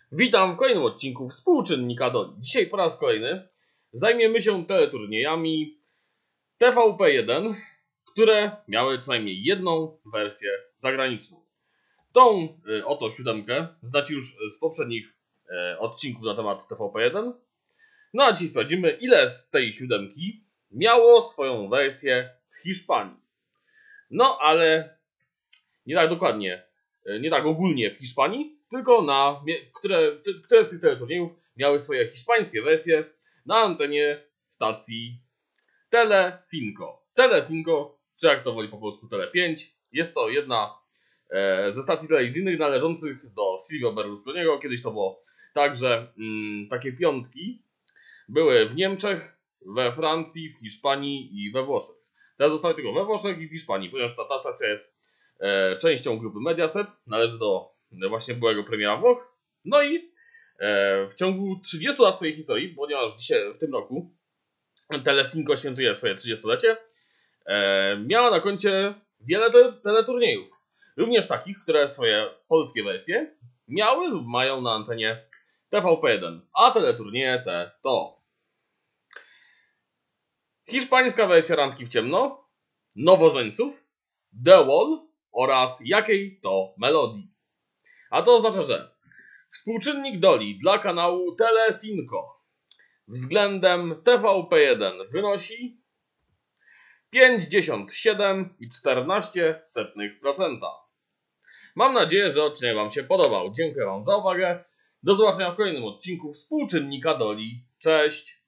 Witam w kolejnym odcinku Współczynnika Doli. Dzisiaj po raz kolejny zajmiemy się teleturniejami TVP1, które miały co najmniej jedną wersję zagraniczną. Tą oto siódemkę znacie już z poprzednich odcinków na temat TVP1. No a dzisiaj sprawdzimy, ile z tej siódemki miało swoją wersję w Hiszpanii. No ale nie tak dokładnie, nie tak ogólnie w Hiszpanii, tylko które z tych teleturniejów miały swoje hiszpańskie wersje na antenie stacji Telecinco. Telecinco, czy jak to woli po polsku Tele5. Jest to jedna ze stacji telewizyjnych należących do Silvio Berlusconiego. Kiedyś to było tak, że takie piątki były w Niemczech, we Francji, w Hiszpanii i we Włoszech. Teraz zostały tylko we Włoszech i w Hiszpanii, ponieważ ta stacja jest częścią grupy Mediaset, należy do właśnie byłego premiera Włoch. No i w ciągu 30 lat swojej historii, ponieważ dzisiaj w tym roku Telecinco świętuje swoje 30-lecie, miała na koncie wiele teleturniejów. Również takich, które swoje polskie wersje miały lub mają na antenie TVP1. A teleturnieje te to hiszpańska wersja Randki w ciemno, Nowożeńców, The Wall oraz Jakiej to melodii. A to oznacza, że współczynnik Doli dla kanału Telecinco względem TVP1 wynosi 57,14%. Mam nadzieję, że odcinek Wam się podobał. Dziękuję Wam za uwagę. Do zobaczenia w kolejnym odcinku Współczynnika Doli. Cześć!